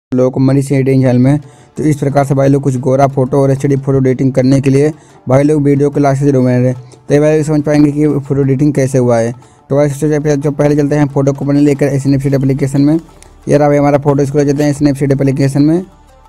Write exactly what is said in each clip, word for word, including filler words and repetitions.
लोगों को money editing help में। तो इस प्रकार से भाई लोग कुछ गोरा फोटो और एचडी फोटो एडिटिंग करने के लिए भाई लोग वीडियो को लास्ट से जरूर बने रहे, तो भाई लोग समझ पाएंगे कि फोटो एडिटिंग कैसे हुआ है। तो भाई सबसे जो पहले चलते हैं फोटो को बने लेकर स्नैपसीड एप्लीकेशन में। ये रहा भाई हमारा फोटो, इसको ले चलते हैं स्नैपसीड एप्लीकेशन में।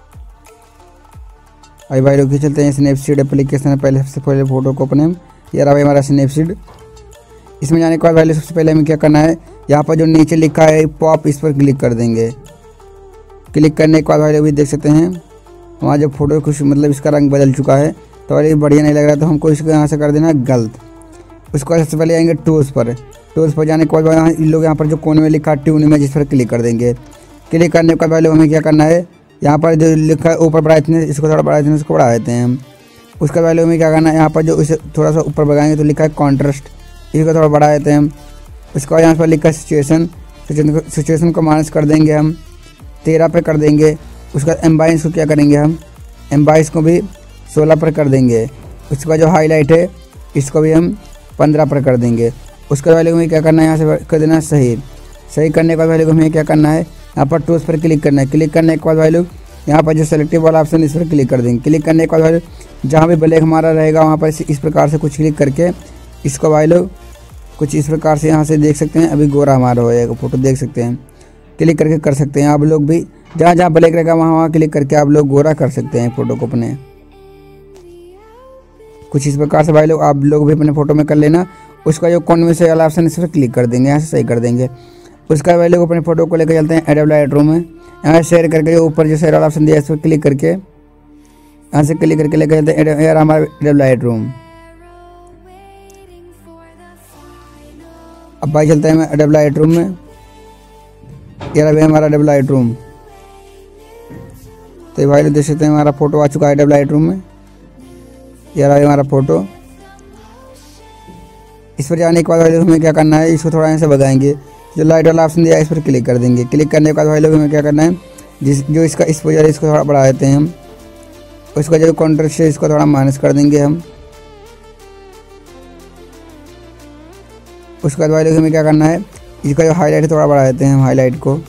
भाई भाई लोग चलते हैं स्नैपसीड एप्लीकेशन में, पहले सबसे पहले फोटो को अपने। ये रहा भाई हमारा स्नैपसीड। इसमें जाने के बाद भाई लोग सबसे पहले हमें क्या करना है, यहाँ पर जो नीचे लिखा है पॉप, इस पर क्लिक कर देंगे। क्लिक करने के बाद भाई लोग भी देख सकते हैं हमारा जो फोटो कुछ मतलब इसका रंग बदल चुका है। तो भाई बढ़िया नहीं लग रहा, तो हमको इसको यहाँ से कर देना गलत। उसको सबसे पहले आएंगे टूल्स पर। टूल्स पर जाने के बाद यहाँ इन लोग यहाँ पर जो कोने में लिखा है ट्यून इमेज, इस पर क्लिक कर देंगे। क्लिक करने के बाद भाई लोग हमें क्या करना है, यहाँ पर जो लिखा है ऊपर बढ़ाते हैं, इसको थोड़ा बढ़ाते हैं, इसको बढ़ा देते हैं हम। उसके बाद हमें क्या करना है, यहाँ पर जो इसे थोड़ा सा ऊपर बढ़ाएंगे तो लिखा है कॉन्ट्रास्ट, इसको थोड़ा बढ़ा देते हैं हम। उसके बाद यहाँ पर लिखा है सिचुएशन, सिचुएशन को माइनस कर देंगे हम, तेरह पे कर देंगे। उसका एम्बाइस को क्या करेंगे हम, एम्बाइस को भी सोलह पर कर देंगे। उसके बाद जो हाईलाइट है इसको भी हम पंद्रह पर कर देंगे। उसके बाद हमें क्या करना है, यहाँ से कर देना सही। सही करने के बाद भाई लोग हमें क्या करना है, यहाँ पर टूल्स पर क्लिक करना है। क्लिक करने के बाद भाई लोग यहाँ पर जो सेलेक्टिव वाला ऑप्शन इस पर क्लिक कर देंगे। क्लिक करने के बाद भाई लोग जहाँ भी ब्लैक हमारा रहेगा वहाँ पर इस प्रकार से कुछ क्लिक करके इसको भाई लोग कुछ इस प्रकार से यहाँ से देख सकते हैं। अभी गोरा हमारा हो जाएगा फोटो, देख सकते हैं। क्लिक करके कर सकते हैं आप लोग भी, जहाँ जहाँ ब्लैक रहेगा वहाँ वहाँ क्लिक करके आप लोग गोरा कर सकते हैं फोटो को अपने। कुछ इस प्रकार से भाई लोग आप लोग भी अपने फोटो में कर लेना। उसका जो कौन में से वाला ऑप्शन इस पर क्लिक कर देंगे, यहाँ से सही कर देंगे। उसका भाई लोग अपने फोटो को लेकर चलते हैं एडोब लाइटरूम में। यहाँ शेयर करके जो ऊपर जो शेयर वाला ऑप्शन दिया है इस पर क्लिक करके यहाँ से क्लिक करके लेकर चलते हैं यार हमारा एडोब लाइटरूम। अब भाई चलते हैं एडोब लाइटरूम में। यार अभी हमारा एडोब लाइटरूम, तो भाई लोग देख सकते हैं हमारा फोटो आ चुका है एडोब लाइटरूम में। यार अभी हमारा फोटो, इस पर जाने के बाद भाई लोग हमें क्या करना है, इसको थोड़ा यहाँ से भगाएंगे। जो लाइट वाला ऑप्शन दिया है इस पर क्लिक कर देंगे। क्लिक करने के बाद भाई लोग हमें क्या करना है, जिस जो इसका एक्सपोजर है इसको थोड़ा बढ़ा देते हैं हम। उसका जो कॉन्ट्रास्ट है इसको थोड़ा माइनस कर देंगे हम। उसके बाद भाई लोग हमें क्या करना है, इसका जो हाईलाइट है थोड़ा बढ़ा देते हैं हम हाईलाइट को।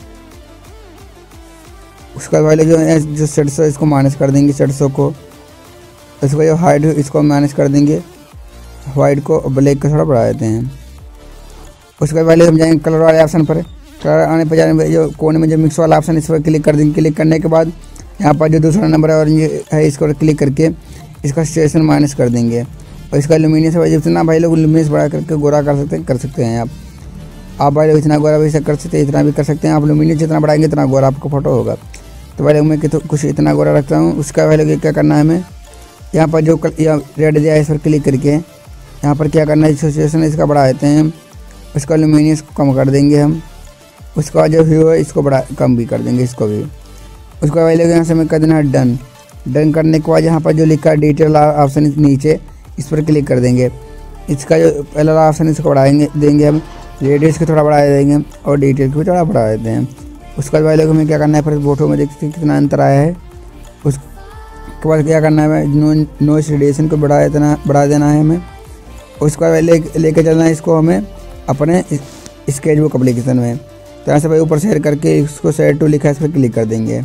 उसके बाद भाई लोग जो जो सेट सौ इसको माइनस कर देंगे, सेट सौ को। इसका जो हाइट है इसको माइनस कर देंगे, वाइट को ब्लैक को थोड़ा बढ़ा देते हैं। उसके बाद भाई लोग हम जाएंगे कलर वाले ऑप्शन पर। कलर आने पर जाने जो कोने में जो मिक्स वाला ऑप्शन इस पर क्लिक कर देंगे। क्लिक करने के बाद यहाँ पर जो दूसरा नंबर है ऑरेंज है इसको क्लिक करके इसका सिचुएशन माइनस कर देंगे। और इसका लुमिनियस जितना भाई लोग लुमिनियस बढ़ा करके गोरा कर सकते हैं कर सकते हैं आप आप भाई लोग इतना गोरा भी कर सकते हैं, इतना भी कर सकते हैं आप। लुमिनियस जितना बढ़ाएंगे इतना गोरा आपको फोटो होगा। तो भाई लोग मैं तो कुछ इतना गोरा रखता हूँ। उसका भाई लोग क्या करना है, हमें यहाँ पर जो रेड दिया है इस पर क्लिक करके यहाँ पर क्या करना है, सिचुएशन इसका बढ़ा देते हैं हम। उसका लुमिनियस को कम कर देंगे हम। उसका जो व्यू है इसको बढ़ा कम भी कर देंगे इसको भी। उसका भाई लोग यहाँ से हमें कर देना है डन। डन करने के बाद यहाँ पर जो लिखा है डिटेल ऑप्शन नीचे इस पर क्लिक कर देंगे। इसका जो पहला ऑप्शन इसको बढ़ाएंगे देंगे हम, रेडियस को थोड़ा बढ़ा देंगे और डिटेल को भी थोड़ा बढ़ा देते हैं। उसके बाद भाई लोग हमें क्या करना है, फिर फोटो में देखते हैं कितना अंतर आया है। उसके बाद क्या करना है, नो नॉइस रेडिएशन को बढ़ा देना बढ़ा देना है हमें। उसके बाद ले लेके चलना है इसको हमें अपने स्केच बुक एप्लीकेशन में। तो यहाँ से भाई ऊपर शेयर करके इसको शेयर टू लिखा है इस पर क्लिक कर देंगे।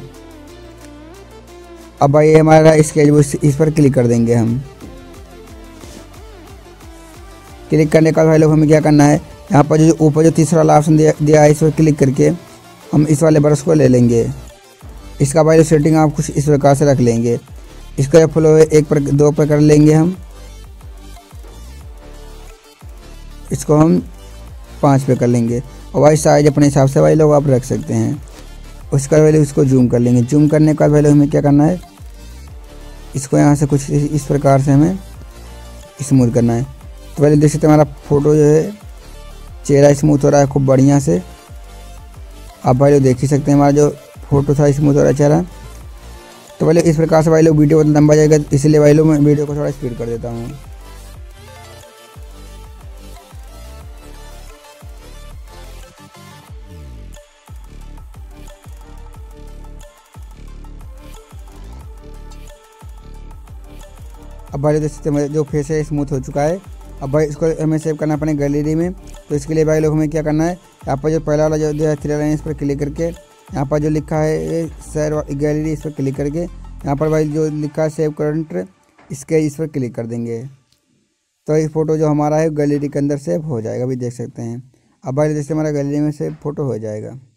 अब भाई हमारा स्केच बुक इस पर क्लिक कर देंगे हम। क्लिक करने के बाद भाई लोग हमें क्या करना है, यहाँ पर जो ऊपर जो तीसरा वाला ऑप्शन दिया दिया है इस पर क्लिक करके हम इस वाले ब्रश को ले लेंगे। इसका भाई सेटिंग आप कुछ इस प्रकार से रख लेंगे। इसका जो फ्लो है एक पर दो पर कर लेंगे हम, इसको हम पाँच पे कर लेंगे। और भाई साइज अपने हिसाब से भाई लोग आप रख सकते हैं। उसका भाई लोग इसको जूम कर लेंगे। जूम करने के बाद भाई लोग हमें क्या करना है, इसको यहाँ से कुछ इस प्रकार से हमें स्मूथ करना है। तो पहले देख सकते हैं हमारा फोटो जो है चेहरा स्मूथ हो रहा है खूब बढ़िया से। आप भाई लोग देख ही सकते हैं हमारा जो फोटो था स्मूथ हो रहा है चेहरा। तो पहले इस प्रकार से भाई लोग वीडियो बहुत लंबा जाएगा, इसलिए भाई लोग मैं वीडियो को थोड़ा स्पीड कर देता हूँ। अब भाई देख सकते हैं जो फेस है स्मूथ हो चुका है। अब भाई इसको हमें सेव करना है अपने गैलरी में। तो इसके लिए भाई लोग हमें क्या करना है, यहाँ पर जो पहला वाला जो दिया है थ्री लाइन इस पर क्लिक करके यहाँ पर जो लिखा है शेयर गैलरी, इस पर क्लिक करके यहाँ पर भाई जो लिखा है सेव करंट, इसके इस पर क्लिक कर देंगे तो ये फ़ोटो जो हमारा है गैलरी के अंदर सेव हो जाएगा। अभी देख सकते हैं। अब भाई जैसे हमारा गैलरी में सेव फ़ोटो हो जाएगा।